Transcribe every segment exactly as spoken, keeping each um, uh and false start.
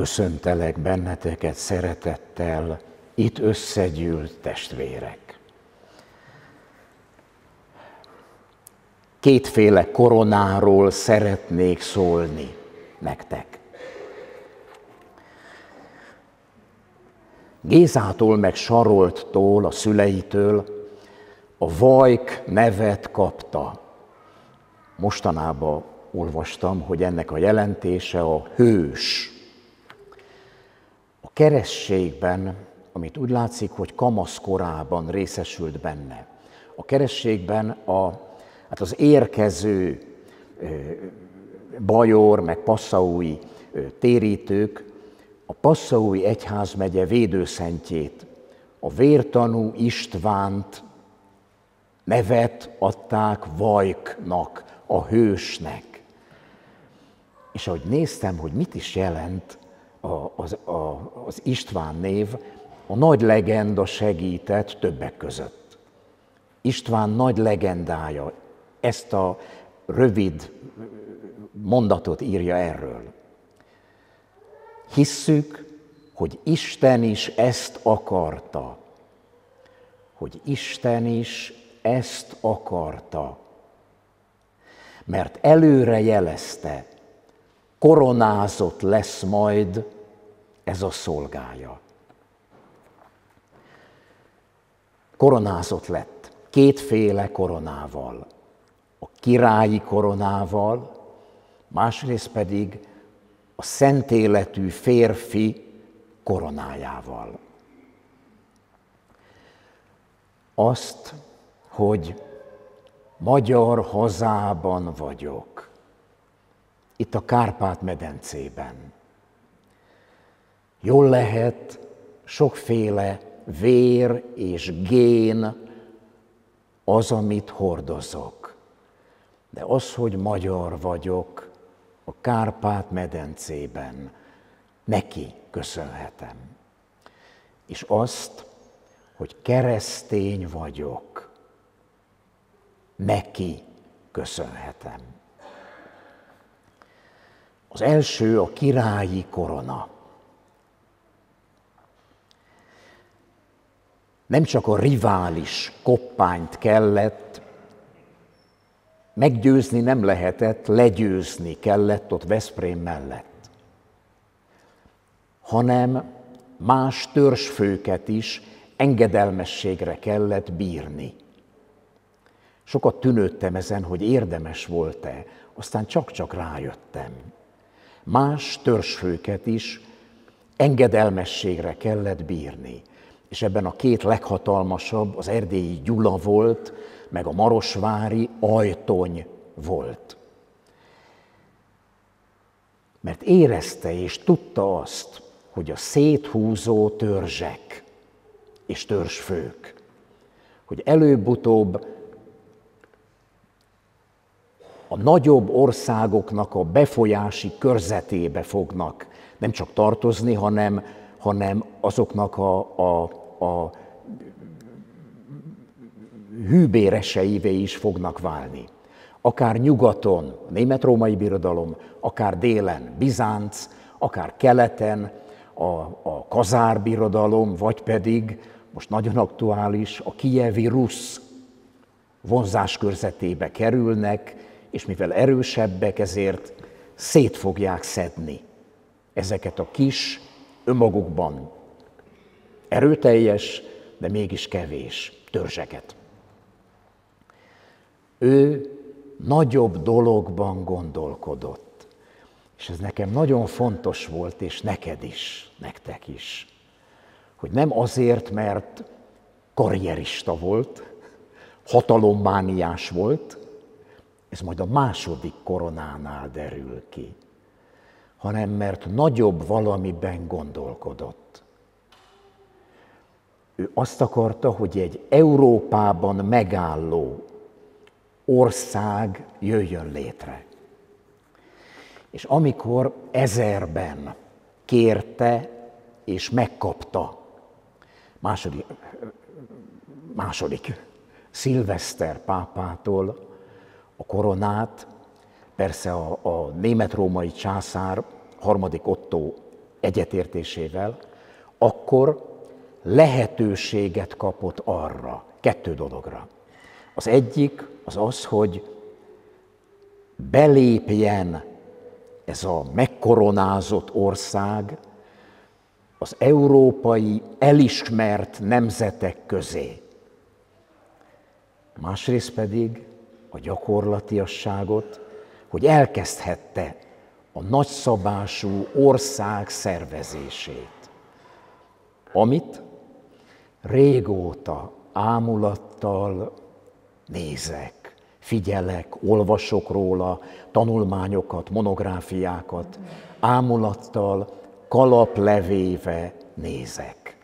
Köszöntelek benneteket szeretettel, itt összegyűlt testvérek. Kétféle koronáról szeretnék szólni nektek. Gézától meg Sarolttól, a szüleitől a Vajk nevet kapta. Mostanában olvastam, hogy ennek a jelentése a hős. A kerességben, amit úgy látszik, hogy kamaszkorában részesült benne, a kerességben a, hát az érkező bajor, meg passzaui térítők a Passaui egyházmegye védőszentjét, a vértanú Istvánt nevet adták Vajknak, a hősnek. És ahogy néztem, hogy mit is jelent az, a, az István név, a nagy legenda segített többek között. István nagy legendája ezt a rövid mondatot írja erről. Hisszük, hogy Isten is ezt akarta. Hogy Isten is ezt akarta. Mert előre jelezte, koronázott lesz majd ez a szolgája. Koronázott lett kétféle koronával. A királyi koronával, másrészt pedig a szentéletű férfi koronájával. Azt, hogy magyar hazában vagyok, itt a Kárpát-medencében. Jól lehet, sokféle vér és gén az, amit hordozok. De az, hogy magyar vagyok a Kárpát-medencében, neki köszönhetem. És azt, hogy keresztény vagyok, neki köszönhetem. Az első a királyi korona. Nem csak a rivális koppányt kellett, meggyőzni nem lehetett, legyőzni kellett ott Veszprém mellett, hanem más törzsfőket is engedelmességre kellett bírni. Sokat tűnődtem ezen, hogy érdemes volt-e, aztán csak-csak rájöttem. Más törzsfőket is engedelmességre kellett bírni. És ebben a két leghatalmasabb, az erdélyi Gyula volt, meg a marosvári Ajtony volt. Mert érezte és tudta azt, hogy a széthúzó törzsek és törzsfők, hogy előbb-utóbb a nagyobb országoknak a befolyási körzetébe fognak nem csak tartozni, hanem, hanem azoknak a, a, a hűbéreseivé is fognak válni. Akár nyugaton, a német-római birodalom, akár délen, Bizánc, akár keleten, a, a kazár birodalom, vagy pedig, most nagyon aktuális, a kijevi rusz vonzáskörzetébe kerülnek, és mivel erősebbek, ezért szét fogják szedni ezeket a kis, önmagukban erőteljes, de mégis kevés törzseket. Ő nagyobb dologban gondolkodott, és ez nekem nagyon fontos volt, és neked is, nektek is, hogy nem azért, mert karrierista volt, hatalommániás volt, ez majd a második koronánál derül ki, hanem mert nagyobb valamiben gondolkodott. Ő azt akarta, hogy egy Európában megálló ország jöjjön létre. És amikor ezerben kérte és megkapta második, második Szilveszter pápától a koronát, persze a, a német-római császár, harmadik Ottó egyetértésével, akkor lehetőséget kapott arra, kettő dologra. Az egyik az az, hogy belépjen ez a megkoronázott ország az európai elismert nemzetek közé. Másrészt pedig a gyakorlatiasságot, hogy elkezdhette a nagyszabású ország szervezését, amit régóta ámulattal nézek, figyelek, olvasok róla, tanulmányokat, monográfiákat, ámulattal, kalaplevéve nézek.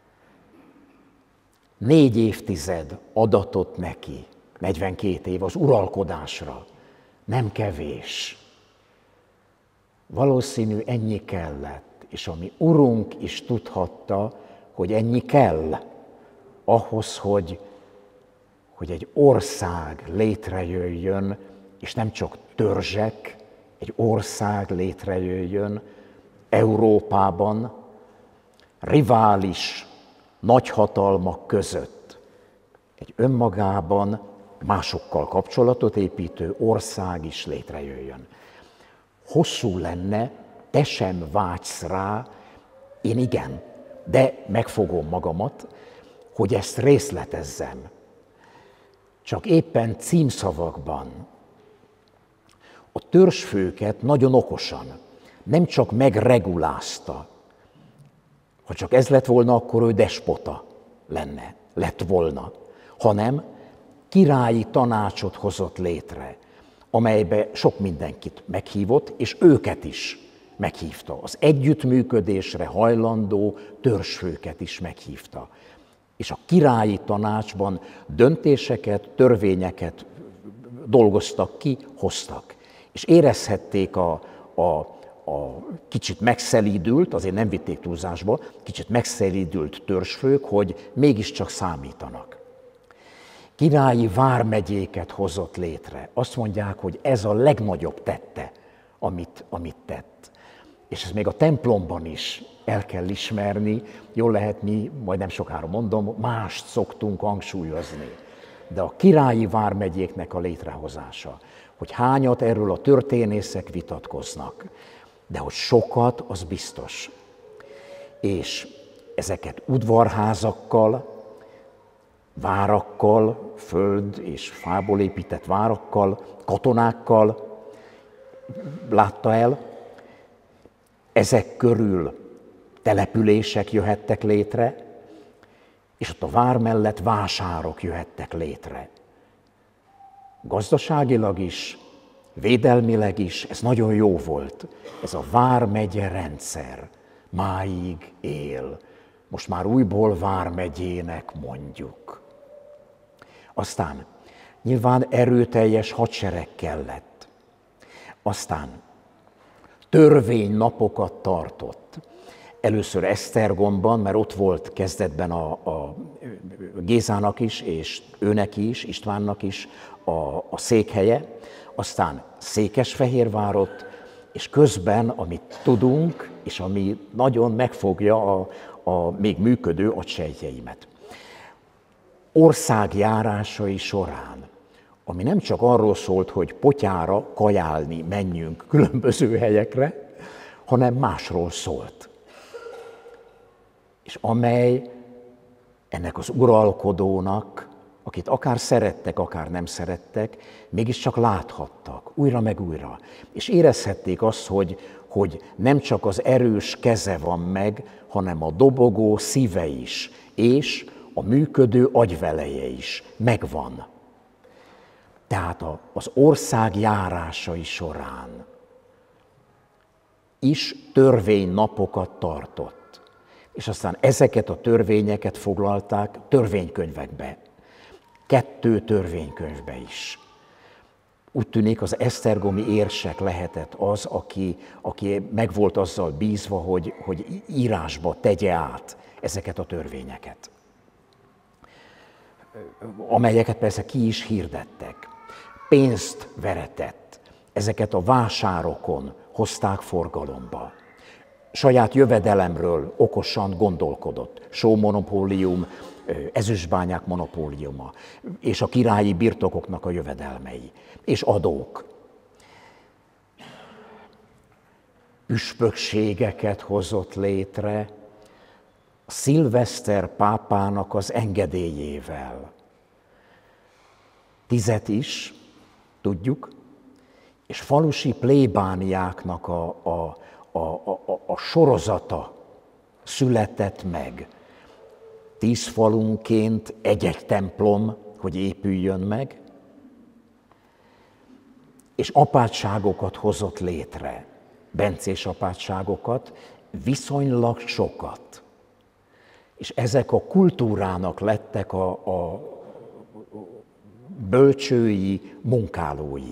Négy évtized adatott neki, negyvenkét év az uralkodásra, nem kevés. Valószínű ennyi kellett, és a mi Urunk is tudhatta, hogy ennyi kell ahhoz, hogy, hogy egy ország létrejöjjön, és nem csak törzsek, egy ország létrejöjjön Európában, rivális nagyhatalmak között. Egy önmagában másokkal kapcsolatot építő ország is létrejöjjön. Hosszú lenne, te sem vágysz rá, én igen, de megfogom magamat, hogy ezt részletezzem. Csak éppen címszavakban a törzsfőket nagyon okosan, nem csak megregulázta, ha csak ez lett volna, akkor ő despota lenne, lett volna, hanem királyi tanácsot hozott létre, amelybe sok mindenkit meghívott, és őket is meghívta. Az együttműködésre hajlandó törzsfőket is meghívta. És a királyi tanácsban döntéseket, törvényeket dolgoztak ki, hoztak. És érezhették a, a, a kicsit megszelídült, azért nem vitték túlzásba, kicsit megszelídült törzsfők, hogy mégiscsak számítanak. Királyi vármegyéket hozott létre. Azt mondják, hogy ez a legnagyobb tette, amit, amit tett. És ezt még a templomban is el kell ismerni, jól lehet mi, majd nem sokára mondom, mást szoktunk hangsúlyozni. De a királyi vármegyéknek a létrehozása, hogy hányat erről a történészek vitatkoznak, de hogy sokat, az biztos. És ezeket udvarházakkal, várakkal, föld és fából épített várakkal, katonákkal látta el. Ezek körül települések jöhettek létre, és ott a vár mellett vásárok jöhettek létre. Gazdaságilag is, védelmileg is, ez nagyon jó volt. Ez a vármegye rendszer máig él. Most már újból vármegyének mondjuk. Aztán nyilván erőteljes hadsereg kellett. Aztán törvénynapokat tartott. Először Esztergomban, mert ott volt kezdetben a, a Gézának is, és őnek is, Istvánnak is a, a székhelye, aztán Székesfehérvárot, és közben, amit tudunk, és ami nagyon megfogja a, a még működő agysejtjeimet. Országjárásai során, ami nem csak arról szólt, hogy potyára kajálni menjünk különböző helyekre, hanem másról szólt. És amely ennek az uralkodónak, akit akár szerettek, akár nem szerettek, mégiscsak láthattak, újra meg újra. És érezhették azt, hogy, hogy nem csak az erős keze van meg, hanem a dobogó szíve is, és a működő agyveleje is megvan. Tehát az ország járásai során is törvénynapokat tartott. És aztán ezeket a törvényeket foglalták törvénykönyvekbe. Kettő törvénykönyvbe is. Úgy tűnik, az esztergomi érsek lehetett az, aki, aki meg volt azzal bízva, hogy, hogy írásba tegye át ezeket a törvényeket, amelyeket persze ki is hirdettek. Pénzt veretett, ezeket a vásárokon hozták forgalomba. saját jövedelemről okosan gondolkodott. Sómonopólium, ezüstbányák monopóliuma, és a királyi birtokoknak a jövedelmei, és adók. Püspökségeket hozott létre Szilveszter pápának az engedélyével. Tizet is, tudjuk, és falusi plébániáknak a, a, a, a, a sorozata született meg. Tíz falunként egy-egy templom, hogy épüljön meg, és apátságokat hozott létre, bencés apátságokat, viszonylag sokat. És ezek a kultúrának lettek a, a bölcsői, munkálói.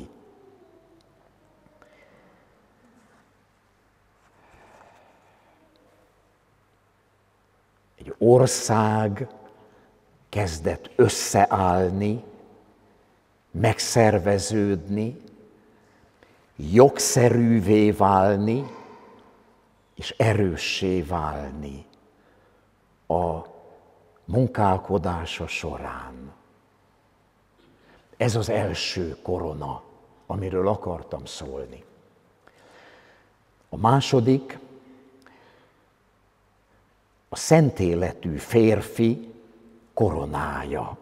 Egy ország kezdett összeállni, megszerveződni, jogszerűvé válni, és erőssé válni a munkálkodása során. Ez az első korona, amiről akartam szólni. A második, a szentéletű férfi koronája.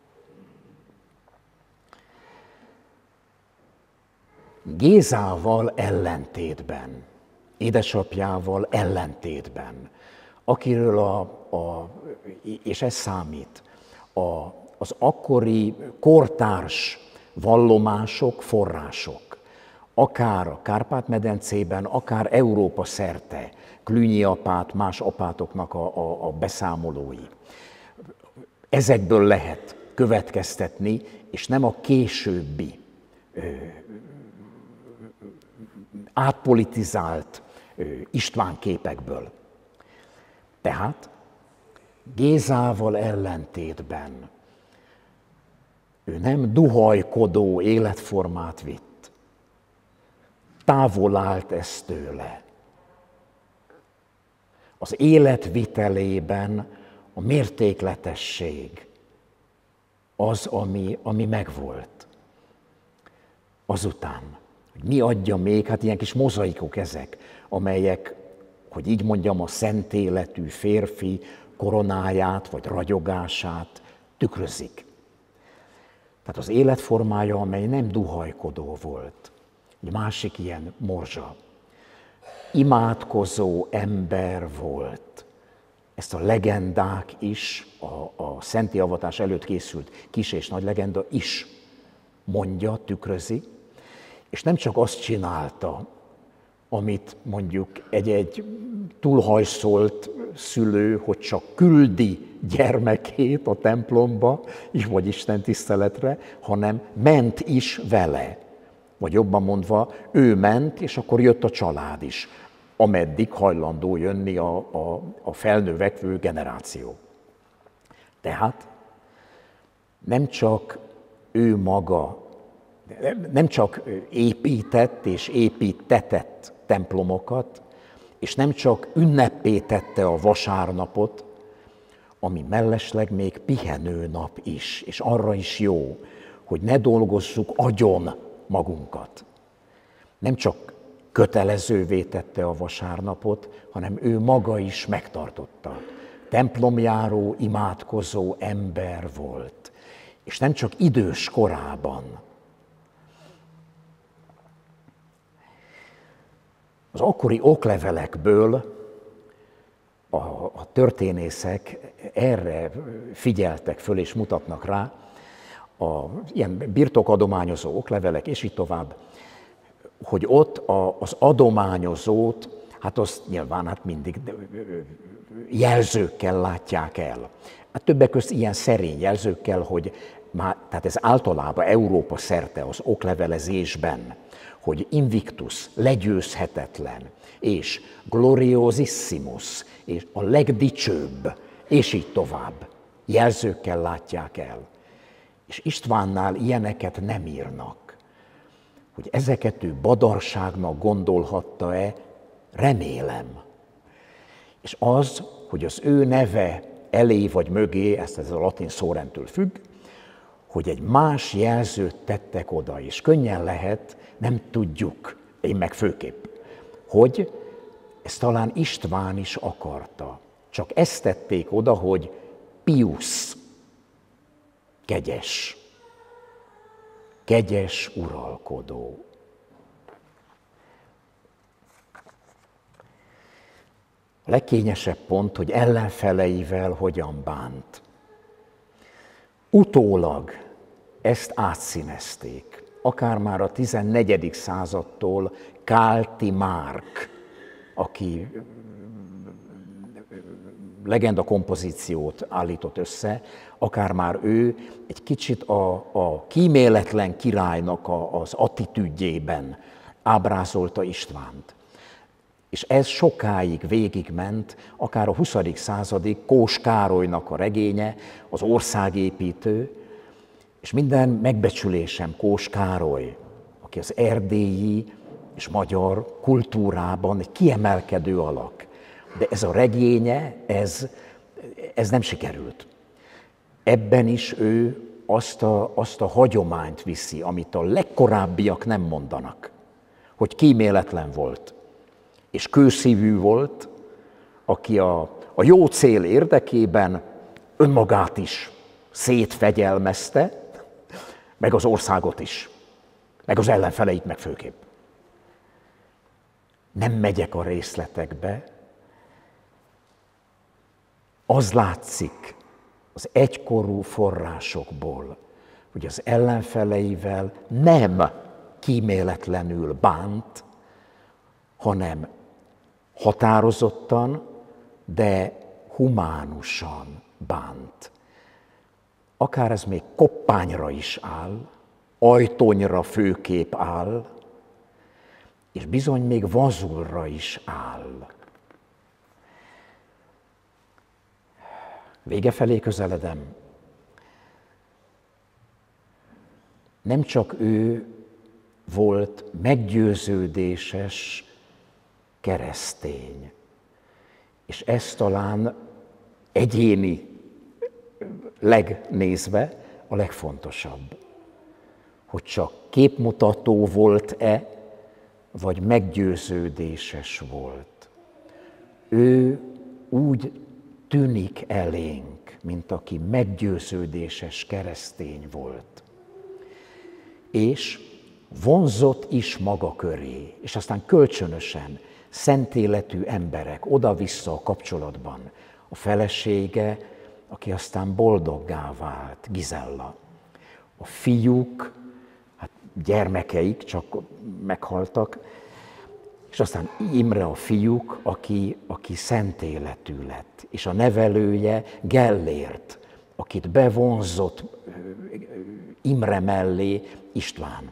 Gézával ellentétben, édesapjával ellentétben, akiről a, a és ez számít, a, az akkori kortárs vallomások, források, akár a Kárpát-medencében, akár Európa szerte, Klünyi apát, más apátoknak a, a, a beszámolói. Ezekből lehet következtetni, és nem a későbbi ö, átpolitizált ö, István képekből. Tehát Gézával ellentétben ő nem duhajkodó életformát vitt, távol állt ez tőle. Az életvitelében a mértékletesség az, ami, ami megvolt. Azután, hogy mi adja még, hát ilyen kis mozaikok ezek, amelyek, hogy így mondjam, a szentéletű férfi koronáját vagy ragyogását tükrözik. Tehát az életformája, amely nem duhajkodó volt. Egy másik ilyen morzsa. Imádkozó ember volt. Ezt a legendák is, a, a szenti avatás előtt készült kis és nagy legenda is mondja, tükrözi, és nem csak azt csinálta, amit mondjuk egy-egy túlhajszolt szülő, hogy csak küldi gyermekét a templomba, vagy Isten tiszteletre, hanem ment is vele. Vagy jobban mondva, ő ment, és akkor jött a család is, ameddig hajlandó jönni a, a, a felnövekvő generáció. Tehát nem csak ő maga, nem csak épített és építetett templomokat, és nem csak ünnepé tette a vasárnapot, ami mellesleg még pihenőnap is, és arra is jó, hogy ne dolgozzuk agyon magunkat. Nem csak kötelezővé tette a vasárnapot, hanem ő maga is megtartotta. Templomjáró, imádkozó ember volt. És nem csak idős korában. Az akkori oklevelekből a, a történészek erre figyeltek föl és mutatnak rá, a ilyen birtokadományozó oklevelek, és így tovább, hogy ott a, az adományozót, hát azt nyilván hát mindig jelzőkkel látják el. Hát többek között ilyen szerény jelzőkkel, hogy már, tehát ez általában Európa szerte az oklevelezésben, hogy invictus, legyőzhetetlen, és gloriosissimus, és a legdicsőbb, és így tovább. Jelzőkkel látják el. És Istvánnál ilyeneket nem írnak. Hogy ezeket ő badarságnak gondolhatta-e, remélem, És az, hogy az ő neve elé vagy mögé, ezt ez a latin szórendtől függ, hogy egy más jelzőt tettek oda, és könnyen lehet, nem tudjuk, én meg főképp, hogy ezt talán István is akarta. Csak ezt tették oda, hogy Piusz, kegyes, kegyes uralkodó. A legkényesebb pont, hogy ellenfeleivel hogyan bánt. Utólag ezt átszínezték, akár már a tizennegyedik századtól Kálti Márk, aki legenda kompozíciót állított össze, akár már ő egy kicsit a, a kíméletlen királynak a, az attitűdjében ábrázolta Istvánt. És ez sokáig végigment, akár a huszadik századig Kós Károlynak a regénye, az Országépítő, és minden megbecsülésem Kós Károly, aki az erdélyi és magyar kultúrában egy kiemelkedő alak. De ez a regénye, ez, ez nem sikerült. Ebben is ő azt a, azt a hagyományt viszi, amit a legkorábbiak nem mondanak, hogy kíméletlen volt, és kőszívű volt, aki a, a jó cél érdekében önmagát is szétfegyelmezte, meg az országot is, meg az ellenfeleit meg főképp. Nem megyek a részletekbe, az látszik az egykorú forrásokból, hogy az ellenfeleivel nem kíméletlenül bánt, hanem határozottan, de humánusan bánt. Akár ez még koppányra is áll, ajtonyra főképp áll, és bizony még vazulra is áll. Vége felé közeledem. Nem csak ő volt meggyőződéses keresztény, és ez talán egyéni legnézve a legfontosabb, hogy csak képmutató volt-e, vagy meggyőződéses volt. Ő úgy tűnik elénk, mint aki meggyőződéses keresztény volt. És vonzott is maga köré, és aztán kölcsönösen szentéletű emberek oda-vissza a kapcsolatban. A felesége, aki aztán boldoggá vált, Gizella. A fiúk, hát gyermekeik csak meghaltak, és aztán Imre a fiúk, aki, aki szentéletű lett, és a nevelője Gellért, akit bevonzott Imre mellé István.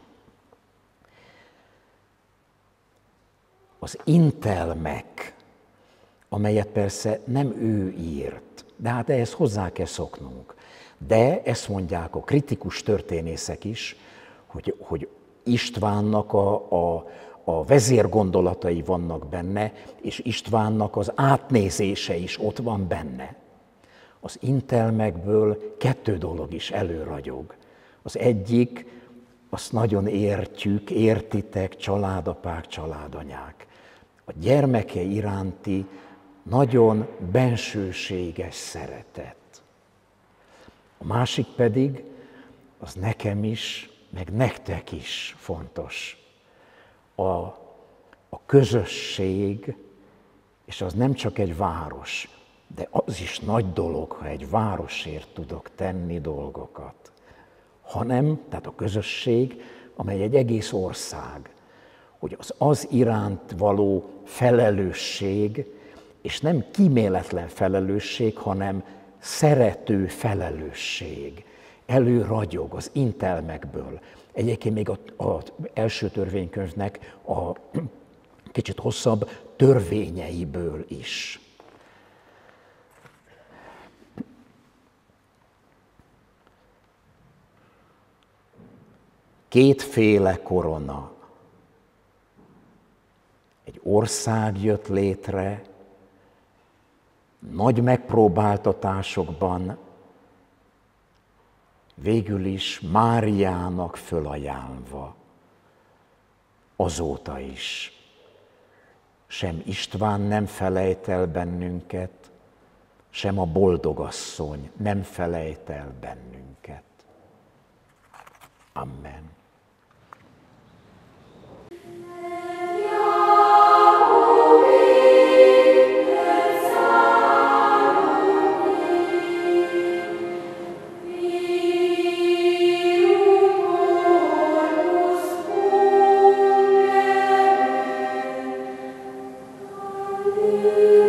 Az intelmek, amelyet persze nem ő írt, de hát ehhez hozzá kell szoknunk. De ezt mondják a kritikus történészek is, hogy, hogy Istvánnak a, a, a vezérgondolatai vannak benne, és Istvánnak az átnézése is ott van benne. Az intelmekből kettő dolog is előragyog. Az egyik, azt nagyon értjük, értitek, családapák, családanyák. A gyermeke iránti nagyon bensőséges szeretet. A másik pedig, az nekem is, meg nektek is fontos. A, a közösség, és az nem csak egy város, de az is nagy dolog, ha egy városért tudok tenni dolgokat. Hanem, tehát a közösség, amely egy egész ország, hogy az az iránt való felelősség, és nem kíméletlen felelősség, hanem szerető felelősség. Előragyog az intelmekből. Egyébként még az első törvénykönyvnek a kicsit hosszabb törvényeiből is. Kétféle korona. Egy ország jött létre, nagy megpróbáltatásokban végül is Máriának fölajánlva, azóta is. Sem István nem felejt el bennünket, sem a boldogasszony nem felejt el bennünket. Amen. Thank you.